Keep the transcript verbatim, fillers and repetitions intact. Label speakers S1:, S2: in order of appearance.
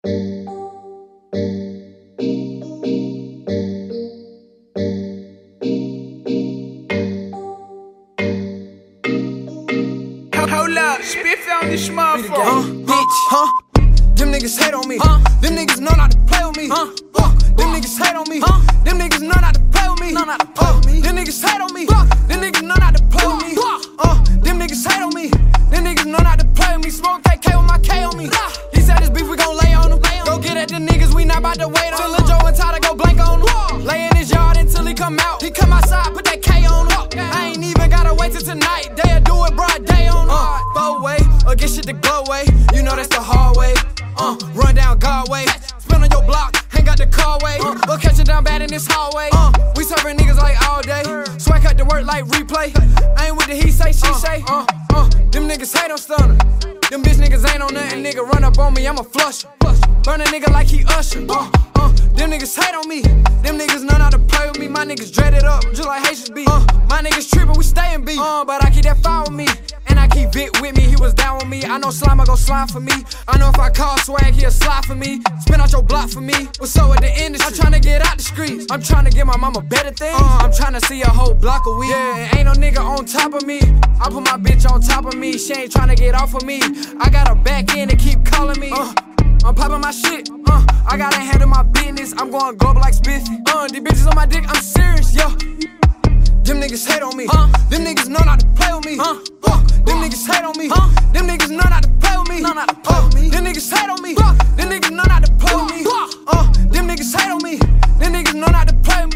S1: Hold up, Spiffy on this motherfucker.
S2: Huh, bitch, huh? Them niggas hate on me. Huh? Them niggas know not to play with me. Huh? Uh, them niggas hate on me. Huh? Them niggas know not to play with me. Know not to play with me. Them niggas hate on me. Them niggas know not to play with me. Uh, them niggas hate on me. Them niggas know not to play with me. Smoke K K with my K on me. He said this beef we gon' lay on him. Go get at the niggas, we not about to wait on. Till Lil Joe and Tyler go blank on him. Lay in his yard until he come out. He come outside, put that K on him. I ain't even gotta wait till tonight. They'll do it broad day on him. Uh, four way, or get shit the glow way. You know that's the hard way. Uh, run down Godway. Spin on your block, hang out the carway. Uh, we'll catch it down bad in this hallway. Uh, we serving niggas like all day. Swag cut the work like replay. I ain't with the he say, she say. Uh, uh, them niggas hate on Stunner. Them bitch niggas ain't on nothing. Nigga run up on me, I'ma flush. Burn a nigga like he Usher. Uh, uh, them niggas hate on me. Them niggas know how to play with me. My niggas dreaded up, just like Haitians be. Uh, my niggas trippin', we stayin' beat. Uh, but I keep that fire with me. And I keep Vic with me, he was down with me. I know Slime, I go slime for me. I know if I call Swag, he'll slide for me. Spin out your block for me. What's up with the industry? I'm tryna get out the streets. I'm tryna get my mama better things. Uh, I'm tryna see a whole block of weed. Yeah, and ain't no nigga on top of me. I put my bitch on top of me. She ain't tryna get off of me. I got her back in to keep calling me. Uh, I'm popping my shit. Uh, I gotta handle my business. I'm going global like Spiffy. Uh, these bitches on my dick, I'm serious, yo. Them niggas hate on me. Uh, them niggas know not to play with me. Uh, uh, them niggas hate on me. Uh, them niggas know not to play with me. Know not to play with me. Them niggas hate on me. Uh, them niggas know not to play with me. Uh, them niggas hate on me. Them niggas know not to play with me.